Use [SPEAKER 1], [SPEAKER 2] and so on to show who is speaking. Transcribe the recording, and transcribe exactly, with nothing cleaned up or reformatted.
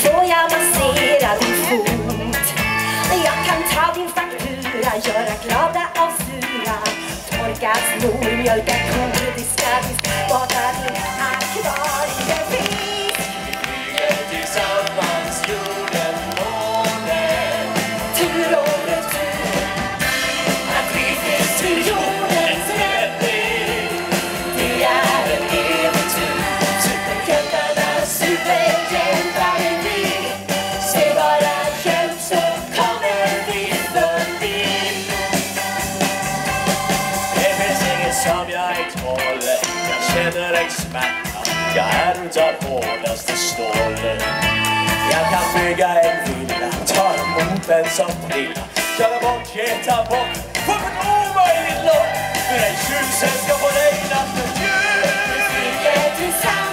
[SPEAKER 1] får jag massera din fot. Jag kan ta din faktura, göra glada av sura, torka snor, mjölka kor, diska disk, baka din akvariefis.
[SPEAKER 2] Vi flyger tillsammans jorden, månen,
[SPEAKER 1] Tur och retur,
[SPEAKER 2] att vi finns till jordens räddning.
[SPEAKER 1] det är en äventyr.
[SPEAKER 2] Superhjältarna, superhjältar är vi.
[SPEAKER 1] Säg bara hjälp så
[SPEAKER 2] Kommer vi förbi. Det finns inget som jag inte håller. Jag känner en smärta. Jag är utan hårdaste stål. Jag kan bygga en villa, ta emot en som trillar, köra bort, geta bort, få ett omöjligt lopp. För en tjusen ska få dig natten ljus.
[SPEAKER 1] vi flyger tillsammans.